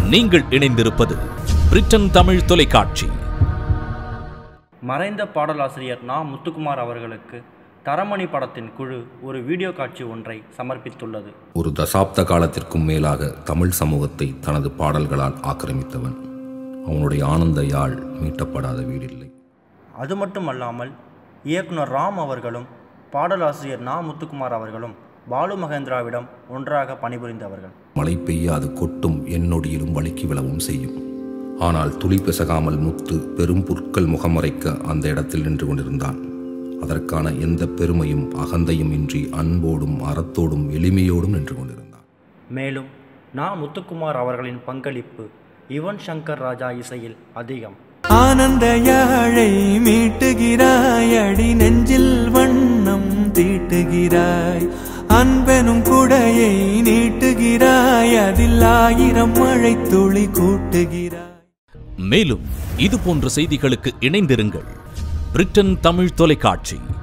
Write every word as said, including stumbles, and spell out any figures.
நீங்கள் இணைந்திருப்பது பிரிட்டன் தமிழ் தொலைக்காட்சி. மறைந்த பாடலாசிரியர் நா. முத்துக்குமார் அவர்களுக்கு தரமணி படத்தின் குழு ஒரு வீடியோ காட்சி ஒன்றை சமர்ப்பித்துள்ளது. ஒரு தசாப்த காலத்திற்கும் மேலாக தமிழ் சமூகத்தை தனது பாடல்களால் ஆக்கிரமித்தவன். அவனுடைய ஆனந்த யாழ் மீட்டப்படாத வீடில்லை. அது மட்டுமல்லாமல் இயக்குனர் ராம் அவர்களும் பாடலாசிரியர் நா. முத்துக்குமார் அவர்களும் பாலு மகேந்திராவிடம் ஒன்றாக பணிபுரிந்தவர்கள். மழை பெய்ய அது கொட்டும், என்னொடியிலும் வலிக்கு விழவும் செய்யும். ஆனால் துளி பிசகாமல் முத்து பெரும் புற்கள் முகமறைக்க அந்த இடத்தில் நின்று கொண்டிருந்தான். அதற்கான எந்த பெருமையும் அகந்தையும் இன்றி அன்போடும் அறத்தோடும் எளிமையோடும் நின்று கொண்டிருந்தான். மேலும் நா. முத்துக்குமார் அவர்களின் பங்களிப்பு யுவன் சங்கர் ராஜா இசையில் அதிகம். ஆனந்த யாழை மீட்டுகிறாய், அடி நெஞ்சில் வண்ணம் தீட்டுகிறாய், அன்பெனும் குடையை நீட்டுகிறாய், அதில் ஆயிரம் மழை துளி கூட்டுகிறாய். மேலும் இது போன்ற செய்திகளுக்கு இணைந்திருங்கள் பிரிட்டன் தமிழ் தொலைக்காட்சி.